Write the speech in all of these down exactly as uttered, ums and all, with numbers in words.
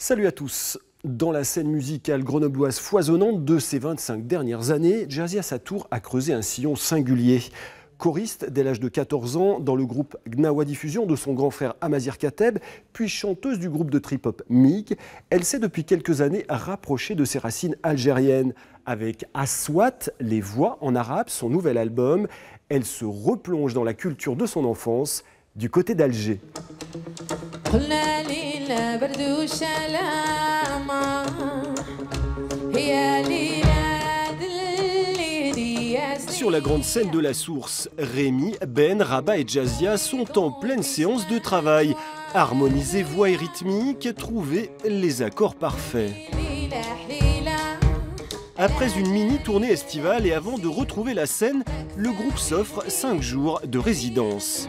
Salut à tous. Dans la scène musicale grenobloise foisonnante de ces vingt-cinq dernières années, Jazia Satour a creusé un sillon singulier. Choriste dès l'âge de quatorze ans dans le groupe Gnawa Diffusion de son grand frère Amazir Kateb, puis chanteuse du groupe de trip-hop Mig, elle s'est depuis quelques années rapprochée de ses racines algériennes. Avec Aswat, les voix en arabe, son nouvel album, elle se replonge dans la culture de son enfance du côté d'Alger. Sur la grande scène de la Source, Rémi, Ben, Rabat et Jazia sont en pleine séance de travail. Harmoniser voix et rythmique, trouver les accords parfaits. Après une mini-tournée estivale et avant de retrouver la scène, le groupe s'offre cinq jours de résidence.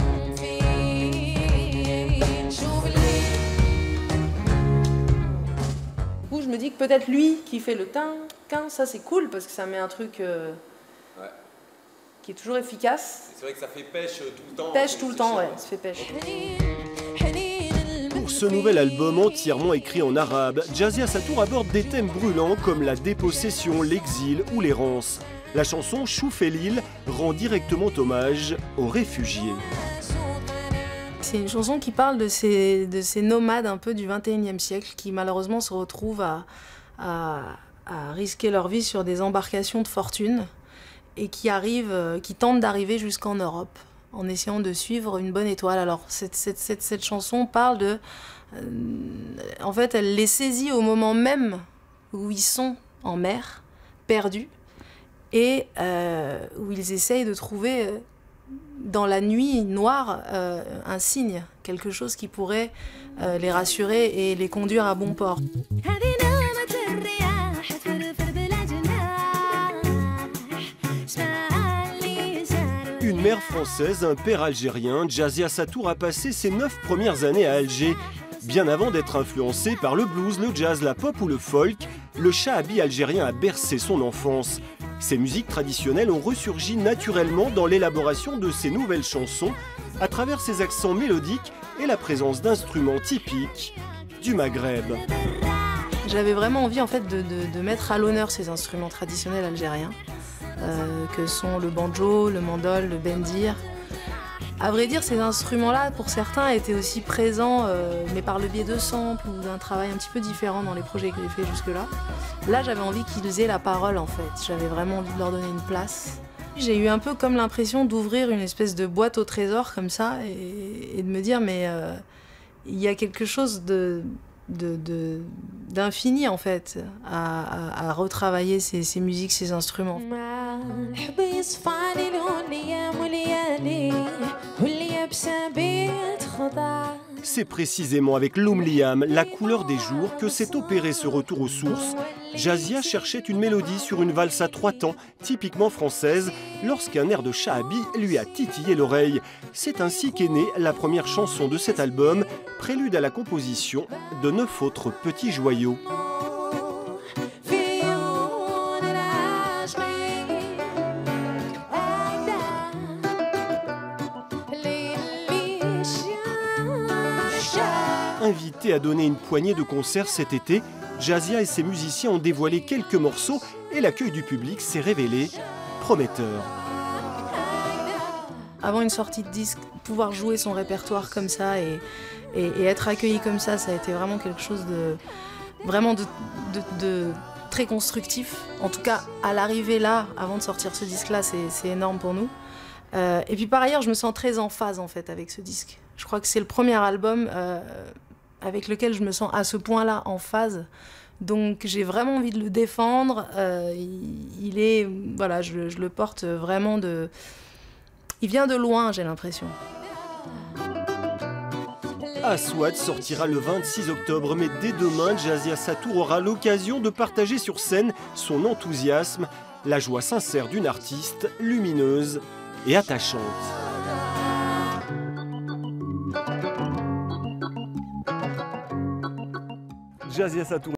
Je me dis que peut-être lui qui fait le tin, quin, ça c'est cool parce que ça met un truc euh, ouais. qui est toujours efficace. C'est vrai que ça fait pêche tout le temps. Pêche tout le temps, ouais, ça fait pêche. Pour ce nouvel album entièrement écrit en arabe, Jazia Satour aborde des thèmes brûlants comme la dépossession, l'exil ou l'errance. La chanson Chouf et Lille rend directement hommage aux réfugiés. C'est une chanson qui parle de ces, de ces nomades un peu du vingt et unième siècle qui malheureusement se retrouvent à, à, à risquer leur vie sur des embarcations de fortune et qui, arrivent, qui tentent d'arriver jusqu'en Europe en essayant de suivre une bonne étoile. Alors cette, cette, cette, cette chanson parle de... Euh, en fait, elle les saisit au moment même où ils sont en mer, perdus, et euh, où ils essayent de trouver... Euh, dans la nuit noire, euh, un signe, quelque chose qui pourrait euh, les rassurer et les conduire à bon port. Une mère française, un père algérien, Jazia Satour a passé ses neuf premières années à Alger. Bien avant d'être influencé par le blues, le jazz, la pop ou le folk, le shahabi algérien a bercé son enfance. Ces musiques traditionnelles ont ressurgi naturellement dans l'élaboration de ces nouvelles chansons à travers ses accents mélodiques et la présence d'instruments typiques du Maghreb. J'avais vraiment envie en fait de, de, de mettre à l'honneur ces instruments traditionnels algériens, euh, que sont le banjo, le mandol, le bendir. À vrai dire, ces instruments-là, pour certains, étaient aussi présents, euh, mais par le biais de samples ou d'un travail un petit peu différent dans les projets que j'ai fait jusque-là. Là, j'avais envie qu'ils aient la parole, en fait. J'avais vraiment envie de leur donner une place. J'ai eu un peu comme l'impression d'ouvrir une espèce de boîte au trésor, comme ça, et, et de me dire, mais euh, il y a quelque chose de... De, de, d'infini en fait à, à, à retravailler ces, ces musiques, ces instruments. C'est précisément avec l'Oum Liam, la couleur des jours, que s'est opéré ce retour aux sources. Jazia cherchait une mélodie sur une valse à trois temps, typiquement française, lorsqu'un air de shahabi lui a titillé l'oreille. C'est ainsi qu'est née la première chanson de cet album, prélude à la composition de neuf autres petits joyaux. Invité à donner une poignée de concerts cet été, Jazia et ses musiciens ont dévoilé quelques morceaux et l'accueil du public s'est révélé prometteur. Avant une sortie de disque, pouvoir jouer son répertoire comme ça et, et, et être accueilli comme ça, ça a été vraiment quelque chose de vraiment de, de, de très constructif. En tout cas, à l'arrivée là, avant de sortir ce disque-là, c'est énorme pour nous. Euh, et puis par ailleurs, je me sens très en phase en fait avec ce disque. Je crois que c'est le premier album euh, avec lequel je me sens à ce point-là en phase. Donc j'ai vraiment envie de le défendre. Euh, il, il est, voilà, je, je le porte vraiment de... Il vient de loin, j'ai l'impression. Aswat sortira le vingt-six octobre, mais dès demain, Jazia Satour aura l'occasion de partager sur scène son enthousiasme, la joie sincère d'une artiste lumineuse et attachante. Jazia Satour.